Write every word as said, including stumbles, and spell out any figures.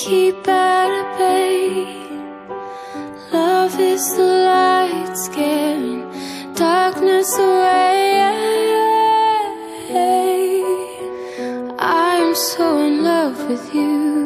keep at bay. Love is the light scaring darkness away. I am so in love with you.